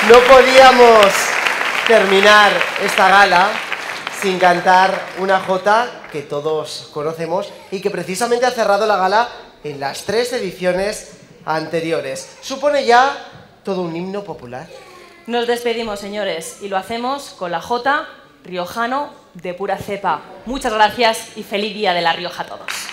No podíamos terminar esta gala sin cantar una jota que todos conocemos y que precisamente ha cerrado la gala en las 3 ediciones anteriores. Supone ya todo un himno popular. Nos despedimos, señores, y lo hacemos con la jota riojano de pura cepa. Muchas gracias y feliz Día de La Rioja a todos.